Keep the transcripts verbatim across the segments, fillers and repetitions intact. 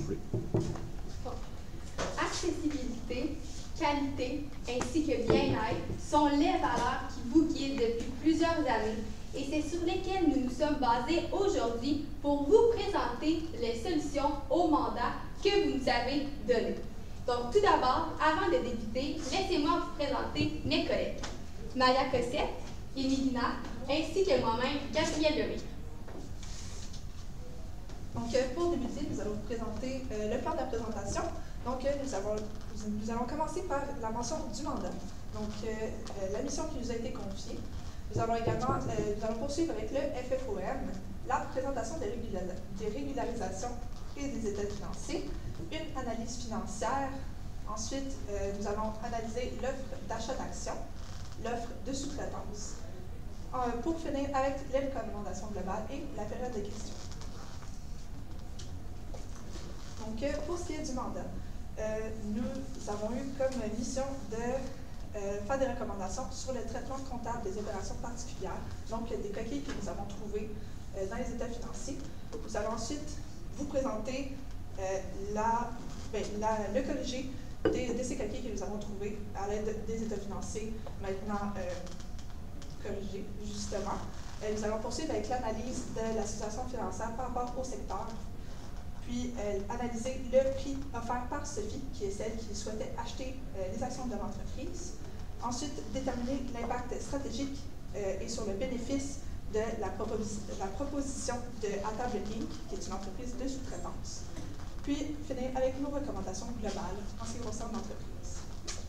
voulez. Accessibilité, qualité ainsi que bien-être sont les valeurs qui vous guident depuis plusieurs années et c'est sur lesquelles nous nous sommes basés aujourd'hui pour vous présenter les solutions au mandat que vous nous avez donné. Donc tout d'abord, avant de débuter, laissez-moi vous présenter mes collègues. Maya Cossette, Émilie Guinard, ainsi que moi-même, Gabrielle Lemay. Donc, pour débuter, nous allons vous présenter euh, le plan de la présentation. Donc, euh, nous, avons, nous allons commencer par la mention du mandat. Donc, euh, euh, la mission qui nous a été confiée. Nous allons également euh, nous allons poursuivre avec le F F O M, la présentation des, régula des régularisations et des états financiers, une analyse financière. Ensuite, euh, nous allons analyser l'offre d'achat d'actions, l'offre de sous-traitance, euh, pour finir avec les recommandations globales et la période de questions. Donc, euh, pour ce qui est du mandat, euh, nous avons eu comme mission de euh, faire des recommandations sur le traitement comptable des opérations particulières, donc des coquilles que nous avons trouvées euh, dans les états financiers. Nous allons ensuite vous présenter euh, la, ben, la, le corrigé de, de ces coquilles que nous avons trouvées à l'aide des états financiers maintenant euh, corrigés, justement. Euh, nous allons poursuivre avec l'analyse de la situation financière par rapport au secteur. Puis euh, analyser le prix offert par Sophie, qui est celle qui souhaitait acheter euh, les actions de l'entreprise. Ensuite, déterminer l'impact stratégique euh, et sur le bénéfice de la, propos la proposition de Atable Inc, qui est une entreprise de sous-traitance. Puis finir avec nos recommandations globales en ce qui concerne l'entreprise.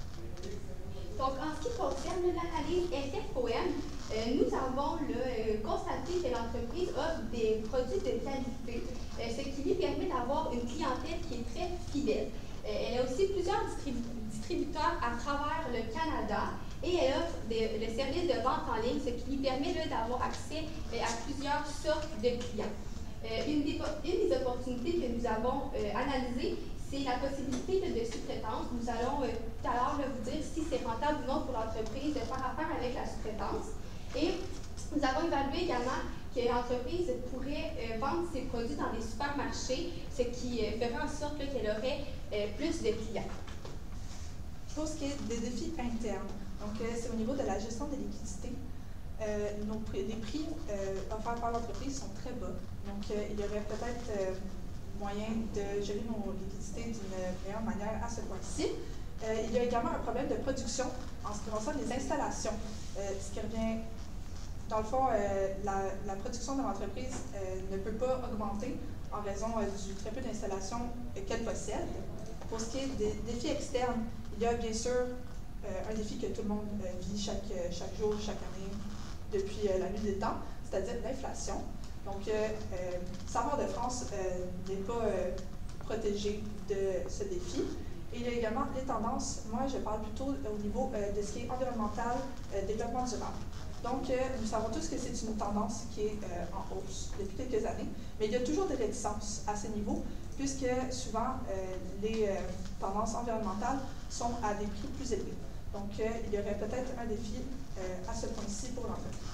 Donc, en ce qui concerne l'analyse F F O M, euh, nous avons là, euh, constaté que l'entreprise offre des produits de qualité, euh, ce qui lui permet d'avoir une clientèle qui est très fidèle. Euh, elle a aussi plusieurs distribu distributeurs à travers le Canada et elle offre des, le service de vente en ligne, ce qui lui permet d'avoir accès euh, à plusieurs sortes de clients. Euh, une, des, une des opportunités que nous avons euh, analysées, c'est la possibilité de, de sous-traitance. Nous allons euh, tout à l'heure vous dire si c'est rentable ou non pour l'entreprise de faire affaire avec la sous-traitance. Et nous avons évalué également que l'entreprise pourrait euh, vendre ses produits dans des supermarchés, ce qui euh, ferait en sorte qu'elle aurait euh, plus de clients. Pour ce qui est des défis internes, donc euh, c'est au niveau de la gestion des liquidités. Euh, nos prix, les prix euh, offerts par l'entreprise sont très bas. Donc, euh, il y aurait peut-être euh, moyen de gérer nos liquidités d'une meilleure manière à ce point-ci. Euh, il y a également un problème de production en ce qui concerne les installations, euh, ce qui revient, dans le fond, euh, la, la production de l'entreprise euh, ne peut pas augmenter en raison euh, du très peu d'installations euh, qu'elle possède. Pour ce qui est des défis externes, il y a bien sûr euh, un défi que tout le monde euh, vit chaque, chaque jour, chaque année, depuis euh, la nuit des temps, c'est-à-dire l'inflation. Donc, euh, euh, Saveurs de France euh, n'est pas euh, protégé de ce défi. Et il y a également les tendances. Moi, je parle plutôt au niveau euh, de ce qui est environnemental, euh, développement durable. Donc, euh, nous savons tous que c'est une tendance qui est euh, en hausse depuis quelques années, mais il y a toujours des réticences à ce niveau, puisque souvent, euh, les euh, tendances environnementales sont à des prix plus élevés. Donc, euh, il y aurait peut-être un défi euh, à ce point-ci pour l'entreprise.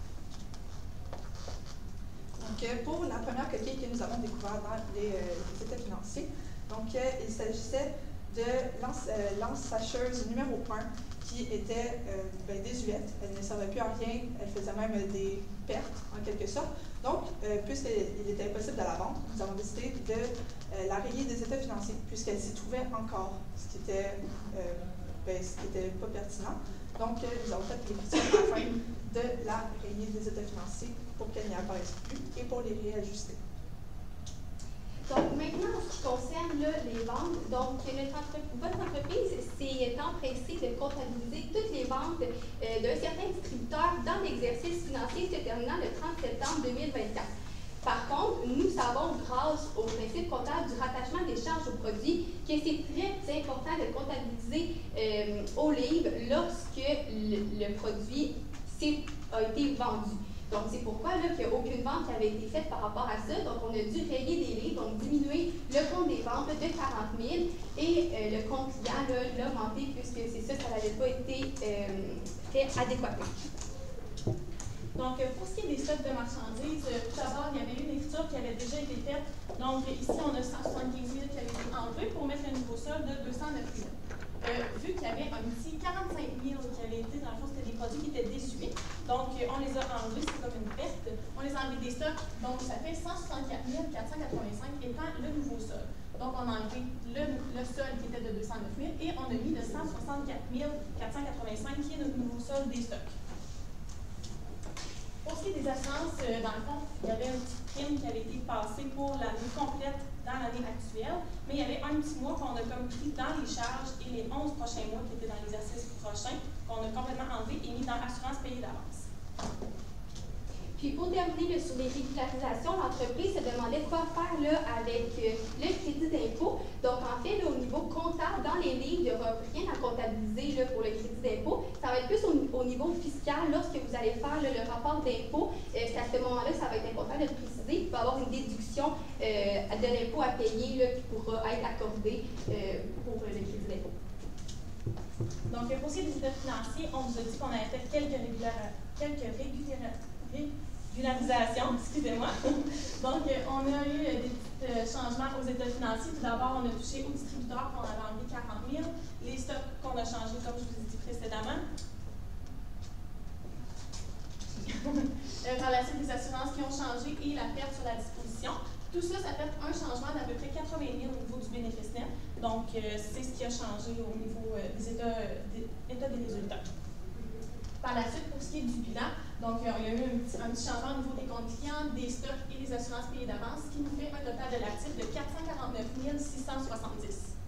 Donc, euh, pour la première coquille que nous avons découverte dans les, euh, les états financiers, donc, euh, il s'agissait de lance, euh, lance sacheuse numéro un qui était euh, ben, désuète. Elle ne servait plus à rien, elle faisait même des pertes en quelque sorte. Donc, euh, puisqu'il était impossible de la vendre, nous avons décidé de euh, la rayer des états financiers, puisqu'elle s'y trouvait encore, ce qui était, euh, ben, ce qui était pas pertinent. Donc, euh, nous avons fait l'écriture afin de la rayer des états financiers pour qu'elle n'y apparaisse plus et pour les réajuster. Donc, maintenant, en ce qui concerne là, les ventes, donc notre entre votre entreprise s'est empressée de comptabiliser toutes les ventes euh, d'un certain distributeur dans l'exercice financier se terminant le trente septembre deux mille vingt-quatre. Par contre, nous savons, grâce au principe comptable du rattachement des charges aux produits, que c'est très important de comptabiliser euh, au livre lorsque le, le produit a été vendu. Donc, c'est pourquoi il n'y a aucune vente qui avait été faite par rapport à ça. Donc, on a dû rayer des livres, donc diminuer le compte des ventes de quarante mille et euh, le compte client l'a augmenté puisque c'est ça, ça n'avait pas été euh, fait adéquatement. Donc, pour ce qui est des stocks de marchandises, tout d'abord, il y avait eu une écriture qui avait déjà été faite. Donc, ici, on a cent soixante-quinze mille qui solde de deux cent neuf mille. Euh, vu qu'il y avait un petit quarante-cinq mille qui avait été, dans le fond, c'était des produits qui étaient désuets. Donc, euh, on les a enlevés, c'est comme une perte. On les a enlevés des stocks, donc ça fait cent soixante-quatre mille quatre cent quatre-vingt-cinq étant le nouveau solde. Donc, on a enlevé le, le solde qui était de deux cent neuf mille et on a mis le cent soixante-quatre mille quatre cent quatre-vingt-cinq qui est notre nouveau solde des stocks. Pour ce qui est des assurances, euh, dans le fond, il y avait une petite prime qui avait été passée pour l'année complète dans l'année actuelle, mais il y avait un petit mois qu'on a comme pris dans les charges et les onze prochains mois qui étaient dans l'exercice prochain, qu'on a complètement enlevé et mis dans l'assurance payée d'avance. Puis pour terminer là, sur les régularisations, l'entreprise se demandait quoi faire là, avec euh, le crédit d'impôt. Donc en fait, là, au niveau comptable, dans les livres, il n'y aura rien à comptabiliser là, pour le crédit d'impôt. Ça va être plus au, au niveau fiscal, lorsque vous allez faire là, le rapport d'impôt, euh, c'est à ce moment-là que ça va être important de le préciser. Il va y avoir une déduction euh, de l'impôt à payer là, qui pourra être accordée euh, pour le crédit d'impôt. Donc pour ce qui est des états financiers, on vous a dit qu'on avait fait quelques régularisations. Quelques régularisations. Régularisation, excusez-moi. Donc, euh, on a eu euh, des petits euh, changements aux états financiers. Tout d'abord, on a touché aux distributeurs qu'on avait enlevé quarante mille, les stocks qu'on a changés, comme je vous ai dit précédemment. euh, par la suite, les assurances qui ont changé et la perte sur la disposition. Tout ça, ça fait un changement d'à peu près quatre-vingt mille au niveau du bénéfice net. Donc, euh, c'est ce qui a changé au niveau euh, des états, euh, des états des résultats. Par la suite, pour ce qui est du bilan, donc euh, il y a eu un petit, un petit changement au niveau des comptes clients, des stocks et des assurances payées d'avance, ce qui nous fait un total de l'actif de quatre cent quarante-neuf mille six cent soixante-dix.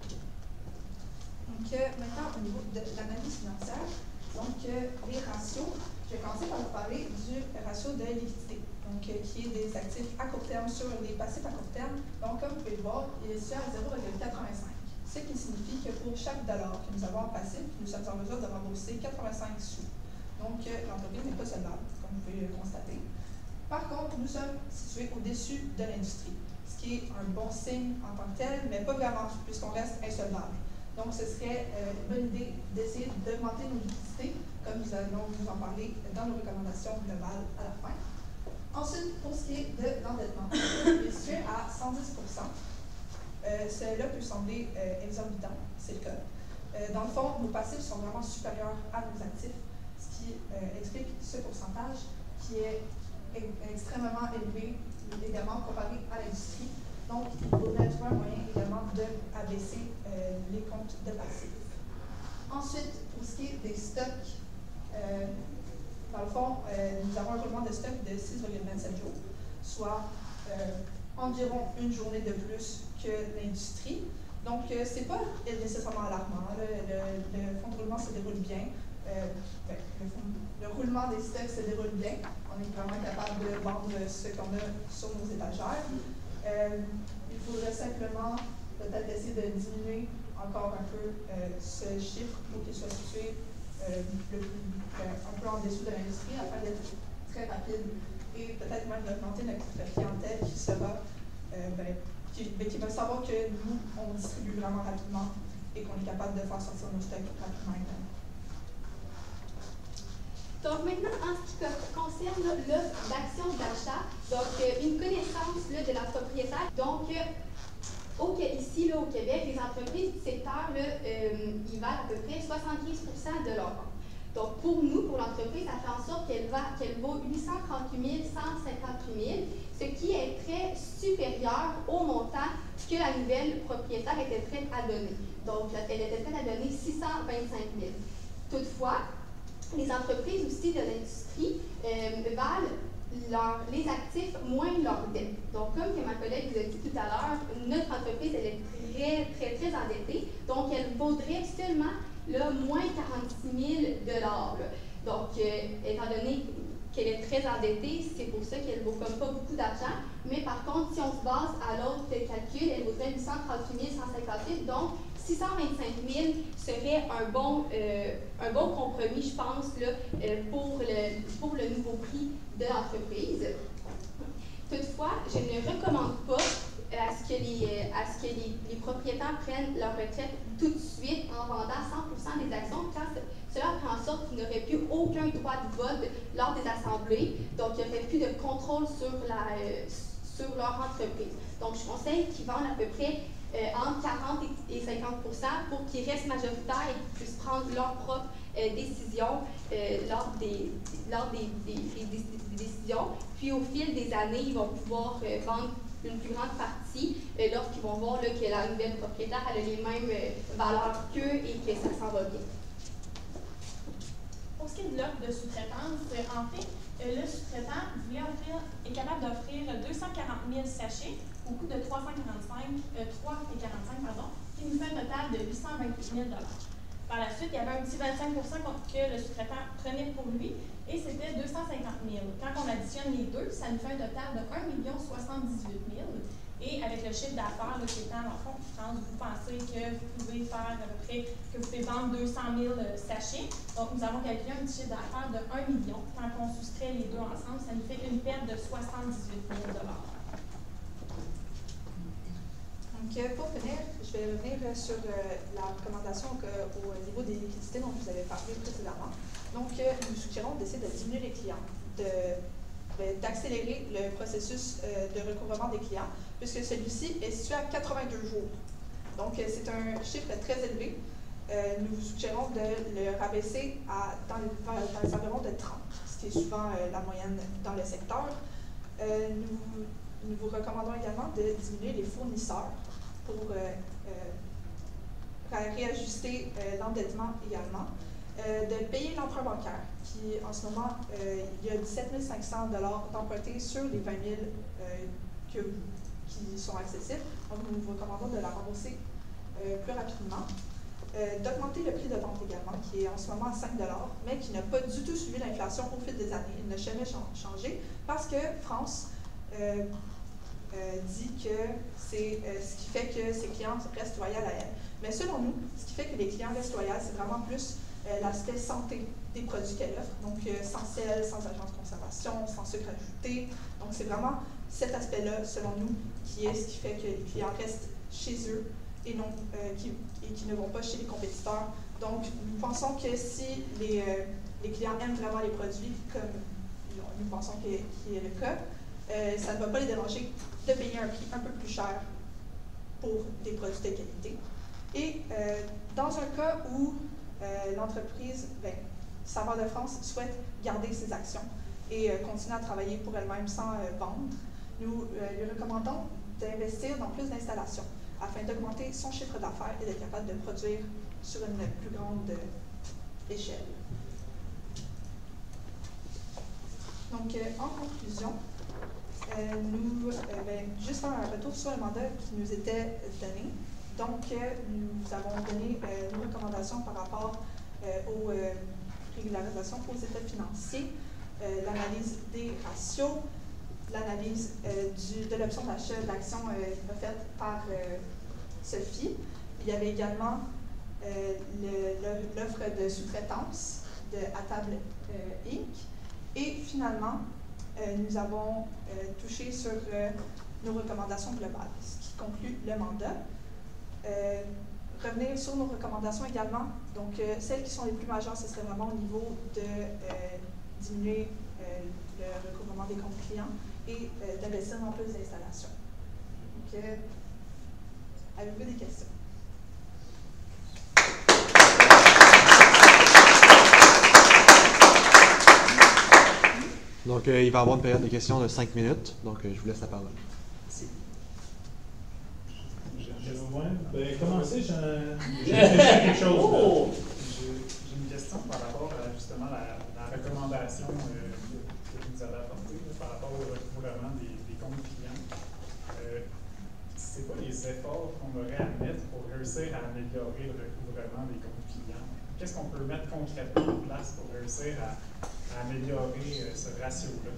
Donc, euh, maintenant, au niveau de l'analyse financière, donc euh, les ratios, je vais commencer par vous parler du ratio de liquidité, donc euh, qui est des actifs à court terme sur les passifs à court terme. Donc, comme vous pouvez le voir, il est situé à zéro virgule quatre-vingt-cinq, ce qui signifie que pour chaque dollar que nous avons en passif, nous sommes en mesure de rembourser quatre-vingt-cinq sous. Donc, euh, l'entreprise n'est pas solvable, comme vous pouvez le constater. Par contre, nous sommes situés au-dessus de l'industrie, ce qui est un bon signe en tant que tel, mais pas vraiment, puisqu'on reste insolvable. Donc, ce serait euh, une bonne idée d'essayer d'augmenter nos liquidités, comme nous allons vous en parler dans nos recommandations globales à la fin. Ensuite, pour ce qui est de l'endettement, il est situé à cent dix pour cent. Euh, Cela peut sembler euh, exorbitant, c'est le cas. Euh, dans le fond, nos passifs sont vraiment supérieurs à nos actifs, ce qui euh, explique ce pourcentage qui est e extrêmement élevé également comparé à l'industrie. Donc, il faudrait trouver un moyen également d'abaisser euh, les comptes de passifs. Ensuite, pour ce qui est des stocks, euh, dans le fond, euh, nous avons un roulement de stock de six virgule vingt-sept jours, soit euh, environ une journée de plus que l'industrie. Donc, euh, ce n'est pas nécessairement alarmant. Le, le, le fonds de roulement se déroule bien. Euh, ben, le, fond, le roulement des stocks se déroule bien. On est vraiment capable de vendre ce qu'on a sur nos étagères. Euh, il faudrait simplement peut-être essayer de diminuer encore un peu euh, ce chiffre pour qu'il soit situé euh, le plus, euh, un peu en dessous de l'industrie afin d'être très rapide et peut-être même d'augmenter notre clientèle qui sera euh, ben, qui, ben, qui va savoir que nous, on distribue vraiment rapidement et qu'on est capable de faire sortir nos stocks rapidement également. Donc maintenant, en ce qui concerne l'offre d'action d'achat, donc euh, une connaissance là, de la propriétaire. Donc, euh, au, ici, là, au Québec, les entreprises du secteur, là, euh, ils valent à peu près soixante-quinze pour cent de leur vente. Donc, pour nous, pour l'entreprise, ça fait en sorte qu'elle qu'elle vaut huit cent trente-huit mille cent cinquante-huit mille, ce qui est très supérieur au montant que la nouvelle propriétaire était prête à donner. Donc, elle était prête à donner six cent vingt-cinq mille. Toutefois, les entreprises aussi de l'industrie euh, valent leur, les actifs moins leur dette. Donc, comme que ma collègue vous a dit tout à l'heure, notre entreprise, elle est très, très, très endettée. Donc, elle vaudrait seulement là, moins quarante-six mille dollars. Donc, euh, étant donné qu'elle est très endettée, c'est pour ça qu'elle ne vaut comme pas beaucoup d'argent. Mais par contre, si on se base à l'autre calcul, elle vaudrait huit cent trente-huit mille cent cinquante-huit. Donc, six cent vingt-cinq mille serait un bon, euh, un bon compromis, je pense, là, euh, pour, le, pour le nouveau prix de l'entreprise. Toutefois, je ne recommande pas à ce que les, à ce que les, les propriétaires prennent leur retraite tout de suite en vendant cent pour cent des actions, car cela fait en sorte qu'ils n'auraient plus aucun droit de vote lors des assemblées, donc il n'y aurait plus de contrôle sur, la, euh, sur leur entreprise. Donc, je conseille qu'ils vendent à peu près Euh, entre quarante et cinquante pour cent pour qu'ils restent majoritaires et qu'ils puissent prendre leurs propres euh, décisions euh, lors, des, lors des, des, des, des, des décisions. Puis au fil des années, ils vont pouvoir euh, vendre une plus grande partie euh, lorsqu'ils vont voir là, que la nouvelle propriétaire elle a les mêmes euh, valeurs qu'eux et que ça s'en va bien. Pour ce qui est de l'offre de sous-traitance, en fait, le sous-traitant voulait offrir, est capable d'offrir deux cent quarante mille sachets au coût de trois cent quarante-cinq, euh, trois virgule quarante-cinq, pardon, qui nous fait un total de huit cent vingt-huit mille dollars. Par la suite, il y avait un petit vingt-cinq pour cent que le sous-traitant prenait pour lui et c'était deux cent cinquante mille. Quand on additionne les deux, ça nous fait un total de un million soixante-dix-huit mille. Et avec le chiffre d'affaires qui est en fond, France, vous pensez que vous pouvez faire à peu près, que vous pouvez vendre deux cent mille sachets. Donc, nous avons calculé un petit chiffre d'affaires de un million. Quand on soustrait les deux ensemble, ça nous fait une perte de soixante-dix-huit mille dollars. Donc, pour finir, je vais revenir sur euh, la recommandation que, au niveau des liquidités dont je vous avais parlé précédemment. Donc, euh, nous suggérons d'essayer de diminuer les clients, d'accélérer le processus euh, de recouvrement des clients, puisque celui-ci est situé à quatre-vingt-deux jours. Donc, euh, c'est un chiffre très élevé. Euh, nous vous suggérons de le rabaisser à, dans, les, dans les environs de trente, ce qui est souvent euh, la moyenne dans le secteur. Euh, nous, nous vous recommandons également de diminuer les fournisseurs pour euh, euh, réajuster euh, l'endettement également. Euh, de payer l'emprunt bancaire, qui en ce moment, euh, il y a dix-sept mille cinq cents dollars d'empruntés sur les vingt mille euh, que, qui sont accessibles. Donc, nous vous recommandons de la rembourser euh, plus rapidement. Euh, D'augmenter le prix de vente également, qui est en ce moment à cinq dollars, mais qui n'a pas du tout suivi l'inflation au fil des années. Il n'a jamais changé parce que France euh, euh, dit que c'est euh, ce qui fait que ses clients restent loyaux à elle. Mais selon nous, ce qui fait que les clients restent loyaux, c'est vraiment plus Euh, l'aspect santé des produits qu'elle offre, donc euh, sans sel, sans agent de conservation, sans sucre ajouté. Donc c'est vraiment cet aspect-là, selon nous, qui est ce qui fait que les clients restent chez eux et, non, euh, qui, et qui ne vont pas chez les compétiteurs. Donc nous pensons que si les, euh, les clients aiment vraiment les produits, comme nous pensons qu'il qu est le cas, euh, ça ne va pas les déranger de payer un prix un peu plus cher pour des produits de qualité. Et euh, dans un cas où Euh, l'entreprise, ben, Saveurs de France, souhaite garder ses actions et euh, continuer à travailler pour elle-même sans euh, vendre. Nous euh, lui recommandons d'investir dans plus d'installations afin d'augmenter son chiffre d'affaires et d'être capable de produire sur une plus grande euh, échelle. Donc, euh, en conclusion, euh, nous, euh, ben, juste faire un retour sur le mandat qui nous était donné. Donc, euh, nous avons donné euh, nos recommandations par rapport euh, aux euh, régularisations aux états financiers, euh, l'analyse des ratios, l'analyse euh, de l'option d'achat d'actions euh, faite par euh, Sophie. Il y avait également euh, l'offre de sous-traitance de À Table euh, Incorporée. Et finalement, euh, nous avons euh, touché sur euh, nos recommandations globales, ce qui conclut le mandat. Euh, revenir sur nos recommandations également. Donc, euh, celles qui sont les plus majeures, ce serait vraiment au niveau de euh, diminuer euh, le recouvrement des comptes clients et euh, d'investir dans plus d'installations. Donc, euh, avez-vous des questions? Donc, euh, il va y avoir une période de questions de cinq minutes. Donc, euh, je vous laisse la parole. Merci. Ouais, ben, commencer, j'ai quelque chose. Oh! J'ai une question par rapport à justement la, la recommandation euh, que vous nous avez apportée par rapport au recouvrement des, des comptes clients. Euh, c'est quoi les efforts qu'on aurait à mettre pour réussir à améliorer le recouvrement des comptes clients? Qu'est-ce qu'on peut mettre concrètement en place pour réussir à, à améliorer euh, ce ratio-là?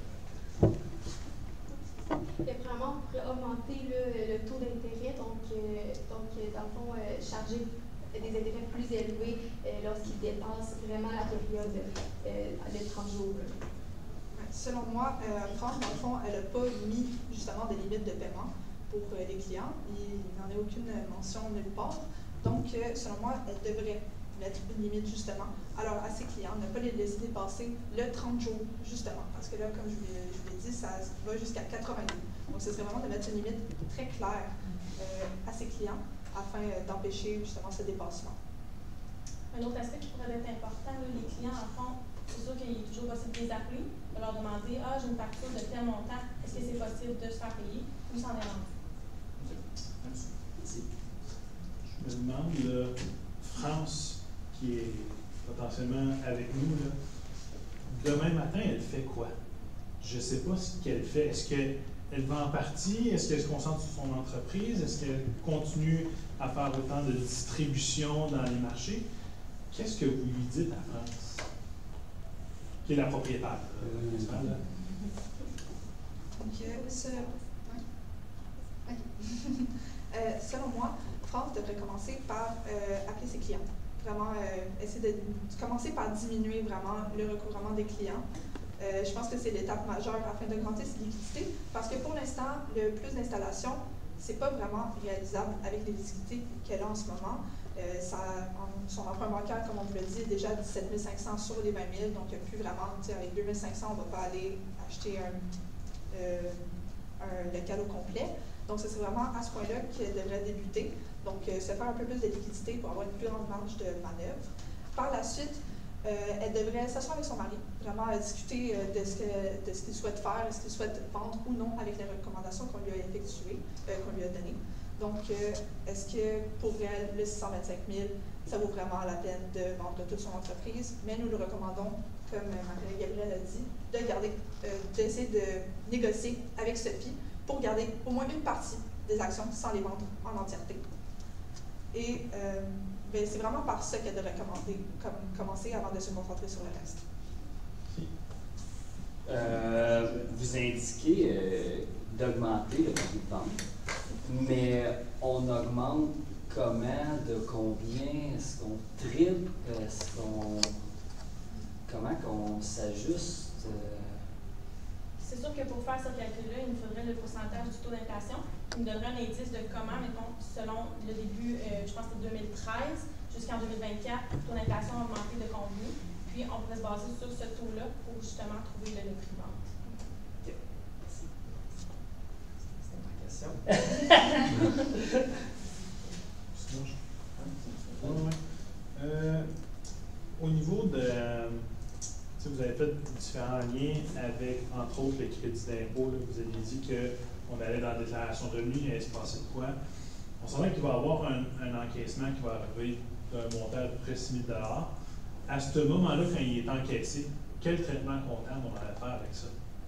Et vraiment, on pourrait augmenter le, le taux d'intérêt, donc, euh, donc dans le fond, euh, charger des intérêts plus élevés euh, lorsqu'ils dépassent vraiment la période euh, de trente jours. Selon moi, euh, France, dans le fond, elle n'a pas mis justement des limites de paiement pour euh, les clients. Il n'en a aucune mention nulle part. Donc, euh, selon moi, elle devrait mettre une limite justement alors à ses clients, ne pas les laisser dépasser le trente jours justement, parce que là, comme je vous l'ai dit, ça va jusqu'à quatre-vingt-deux. Donc, ce serait vraiment de mettre une limite très claire euh, à ses clients. afin d'empêcher justement ce dépassement. Un autre aspect qui pourrait être important, là, les clients, en fond, c'est sûr qu'il est toujours possible de les appeler, de leur demander « Ah, j'ai une facture de tel montant, est-ce que c'est possible de se faire payer ?» ou s'en est rendu. Merci. Je me demande, là, France, qui est potentiellement avec nous, là, demain matin, elle fait quoi? Je ne sais pas ce qu'elle fait. Est-ce qu'elle vend en partie? Est-ce qu'elle se concentre sur son entreprise? Est-ce qu'elle continue à faire autant de distribution dans les marchés? Qu'est-ce que vous lui dites à France, qui est la propriétaire? Euh, Donc, euh, ce... okay. euh, selon moi, France devrait commencer par euh, appeler ses clients. Vraiment, euh, essayer de commencer par diminuer vraiment le recouvrement des clients. Euh, je pense que c'est l'étape majeure afin d'augmenter ses liquidités, parce que pour l'instant, le plus d'installations, c'est pas vraiment réalisable avec les liquidités qu'elle a en ce moment. Euh, ça, en, son emprunt bancaire, comme on vous l'a dit, est déjà à dix-sept mille cinq cents sur les vingt mille, donc il n'y a plus vraiment, avec deux mille cinq cents, on ne va pas aller acheter un, euh, un local au complet. Donc, ce serait vraiment à ce point-là qu'elle devrait débuter. Donc, euh, se faire un peu plus de liquidité pour avoir une plus grande marge de manœuvre. Par la suite, euh, elle devrait s'asseoir avec son mari, vraiment euh, discuter euh, de ce que, de ce qu'il souhaite faire, est-ce qu'il souhaite vendre ou non avec les recommandations qu'on lui a effectuées, euh, qu'on lui a données. Donc, euh, est-ce que pour elle, le six cent vingt-cinq mille, ça vaut vraiment la peine de vendre toute son entreprise? Mais nous le recommandons, comme euh, ma collègue Gabrielle a dit, de garder, euh, d'essayer de négocier avec Sophie pour garder au moins une partie des actions sans les vendre en entièreté. Et euh, ben, c'est vraiment par ça qu'elle devrait commander, comme, commencer avant de se concentrer sur le reste. Euh, vous indiquez euh, d'augmenter le prix de vente, mais on augmente comment, de combien? Est-ce qu'on triple? Est-ce qu'on... Comment qu'on s'ajuste? Euh... C'est sûr que pour faire ce calcul-là, il nous faudrait le pourcentage du taux d'inflation. Il nous donnerait un indice de comment, mettons, selon le début, euh, je pense que c'est deux mille treize, jusqu'en deux mille vingt-quatre, le taux d'inflation a augmenté de combien. Puis, on pourrait se baser sur ce taux-là pour justement trouver le, le prix de vente. OK. Merci. C'était ma question. Sinon, je... ouais, ouais. Euh, au niveau de... Vous avez fait différents liens avec, entre autres, le crédit d'impôt. Vous aviez dit qu'on allait dans la déclaration de revenus, il allait se passer de quoi? On sent qu'il va y avoir un, un encaissement qui va arriver d'un montant à peu près six mille dollars. À ce moment-là, quand il est encaissé, quel traitement comptable on allait faire avec ça?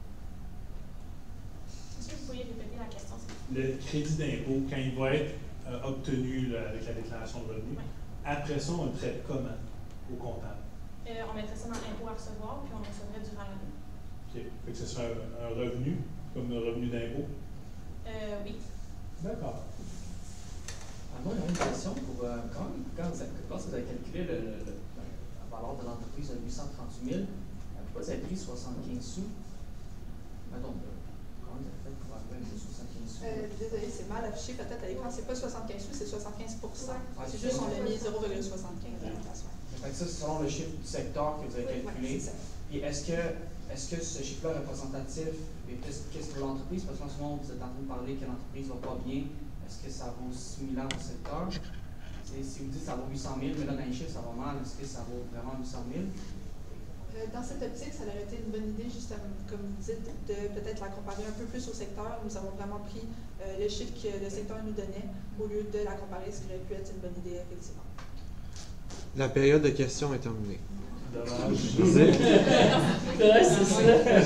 Est-ce que vous pourriez répéter la question? Le crédit d'impôt, quand il va être euh, obtenu là, avec la déclaration de revenus, Oui. Après ça, on le traite comment au comptable? Euh, on mettrait ça dans l'impôt à recevoir, puis on le recevrait durant l'année. OK. Fait que ce serait un, un revenu, comme un revenu d'impôt? Euh, oui. D'accord. Ah, moi, j'ai une question pour euh, quand, quand, vous avez, quand vous avez calculé le, le, le, la valeur de l'entreprise de huit cent trente-huit mille, pourquoi vous avez pris soixante-quinze sous? Mettons, comment vous avez fait pour arriver avec soixante-quinze sous? Euh, désolé, c'est mal affiché peut-être à l'écran. C'est pas soixante-quinze sous, c'est soixante-quinze pour cent. Ouais, c'est juste on a mis zéro virgule soixante-quinze à la place. Fait que ça, c'est selon le chiffre du secteur que vous avez calculé. Oui, c'est ça. Et est-ce que, est-ce que ce chiffre-là est représentatif? Et qu'est-ce que pour l'entreprise? Parce qu'en ce moment, vous êtes en train de parler que l'entreprise ne va pas bien. Est-ce que ça vaut similaire au secteur? C'est, si vous dites que ça vaut huit cent mille, mais là, dans les chiffres, ça va mal. Est-ce que ça vaut vraiment huit cent mille? Euh, dans cette optique, ça aurait été une bonne idée, justement, comme vous dites, de peut-être la comparer un peu plus au secteur. Nous avons vraiment pris euh, le chiffre que le secteur nous donnait au lieu de la comparer, ce qui aurait pu être une bonne idée, effectivement. La période de questions est terminée. Dommage. Ouais, c'est ça.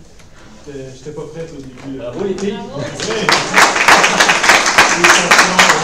J'étais pas prête au début. Bravo les filles. Bravo. Oui.